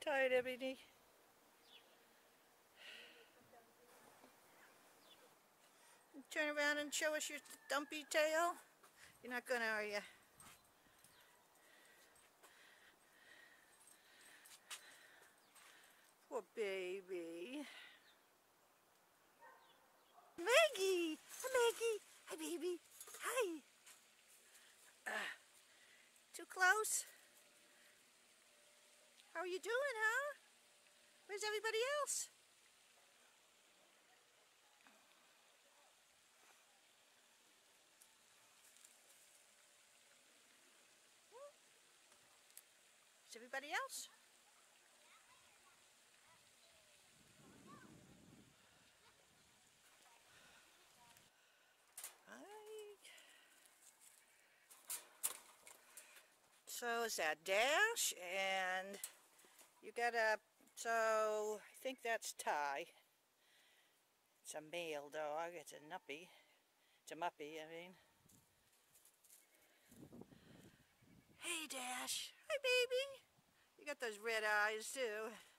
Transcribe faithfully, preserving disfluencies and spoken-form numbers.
Tired, everybody. Turn around and show us your dumpy tail. You're not gonna, are you? Poor baby. Maggie! Hi, Maggie! Hi, baby! Hi! Uh, too close? How are you doing, huh? Where's everybody else? Is everybody else? Hi. So is that Dash, and you got a, so I think that's Ty. It's a male dog, it's a nuppy. It's a muppy, I mean. Hey Dash, hi baby. You got those red eyes too.